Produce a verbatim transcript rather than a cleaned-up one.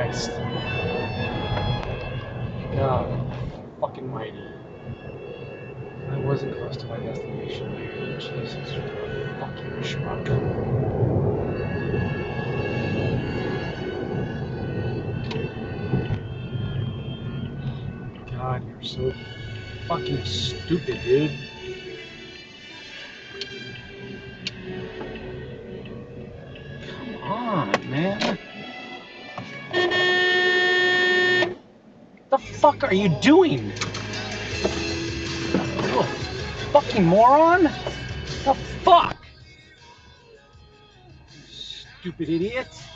Christ. God, fucking mighty. I wasn't close to my destination, dude. Jesus, fucking schmuck. God, you're so fucking stupid, dude. Come on, man. What the fuck are you doing? You fucking moron? The fuck? Stupid idiot.